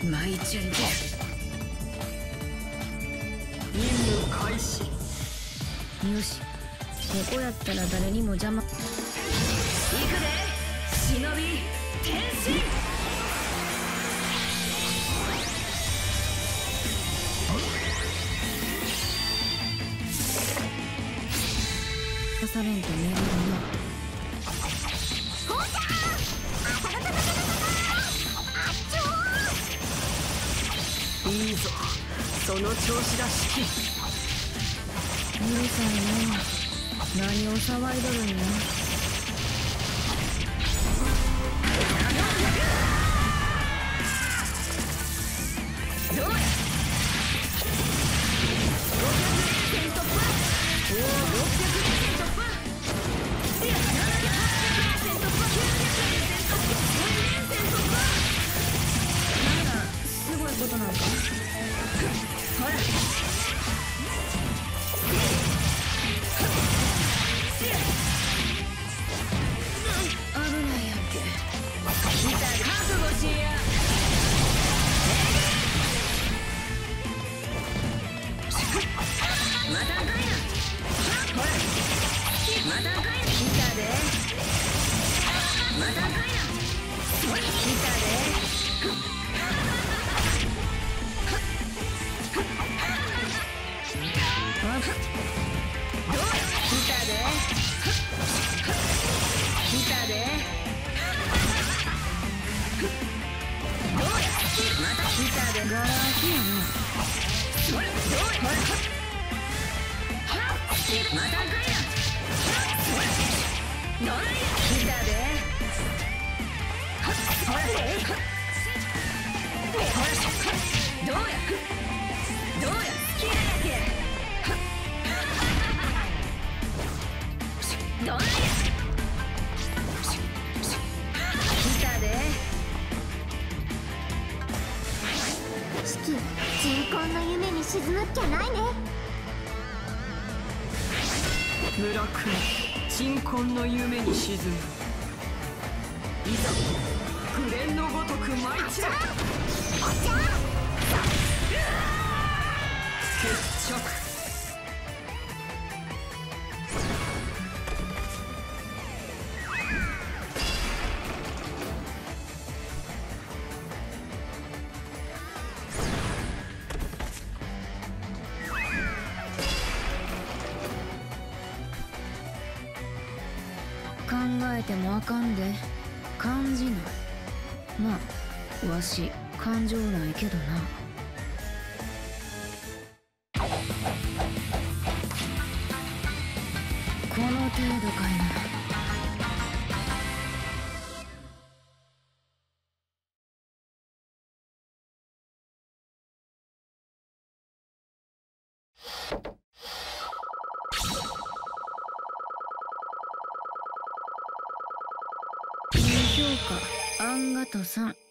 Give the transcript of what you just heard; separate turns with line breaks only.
マイチェンジ。任務開始。
よし、ここやったら誰にも邪魔。
行くで忍び転身。
刺されんと寝れるな。
いいぞ、その調子だシキ。
うるさいな。何を騒いどるんや。
どうや600連戦突破。おお、600連戦突破。いや、700連戦突破。900連戦突破。1000連戦突破。
なんだ、すごいことなんか。
ほら
危ないやんけ。
来たで覚悟しや。またかいな。ほらまたかいな。来たでまたかいな。来たで。
あっ、
どうや来たで来たで。どうやまた来たで。
ガラ空きやな。
どうやほらまたかいな。どうや来たで。ほらほらどうやどうや好きなやけ。どうや来たで。
シキ、鎮魂の夢に沈むっきゃないね。
村君、鎮魂の夢に沈む。いざ紅蓮のごとく舞い散れ。決着。
考えてもあかんで。感じない。まあわし感情ないけどな。この程度かいな。評価アンガトさん。